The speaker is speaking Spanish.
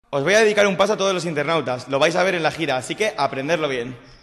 Os voy a dedicar un paso a todos los internautas, lo vais a ver en la gira, así que aprenderlo bien.